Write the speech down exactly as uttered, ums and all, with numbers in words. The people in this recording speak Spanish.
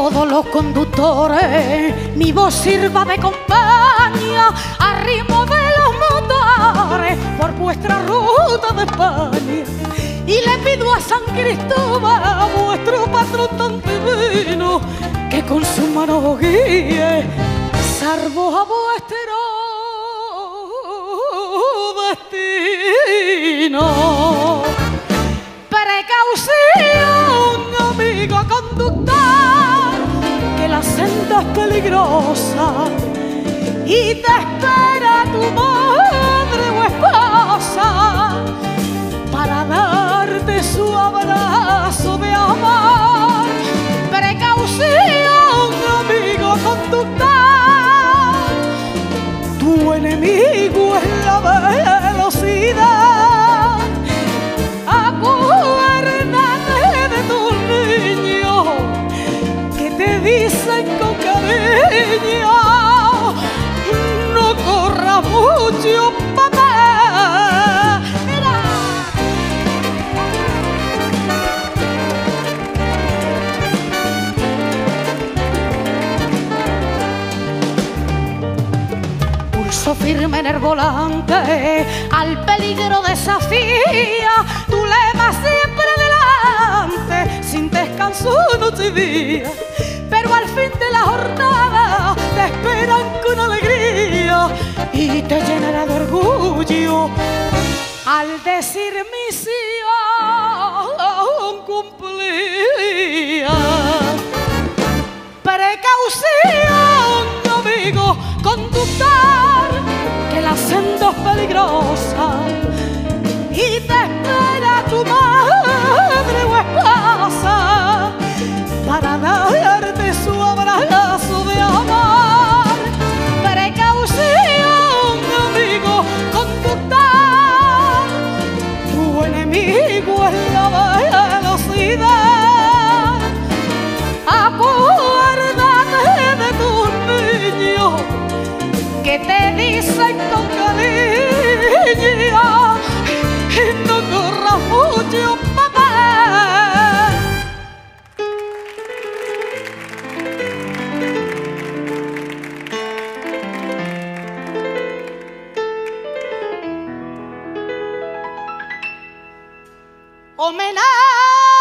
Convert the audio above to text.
todos los conductores, mi voz sirva de compañía al ritmo de los motores por vuestra ruta de España. Y le pido a San Cristóbal, a vuestro patrón tan divino, que con su mano guíe, salvo a vuestro destino. Precaución, amigo conductor, que la senda es peligrosa y te espera tu madre o esposa para darte su abrazo de amor. Precaución, amigo conductor, tu enemigo es la velocidad. Acuérdate de tus niños que te dicen con cariño: no corras mucho, papá. Mira. Pulso firme en el volante, al peligro desafía, tu lema siempre adelante, sin descanso noche y día. Pero al fin de la jornada te esperan con alegría y te llenará de orgullo al decir misión cumplida. Precaución, amigo conductor, que la senda es peligrosa y te espera tu madre o esposa para darte su abrazo de amor. Precaución, amigo conductor, tu enemigo es la velocidad. Acuérdate de tus niños que te dicen con cariño: no corras mucho, papá. Homenaje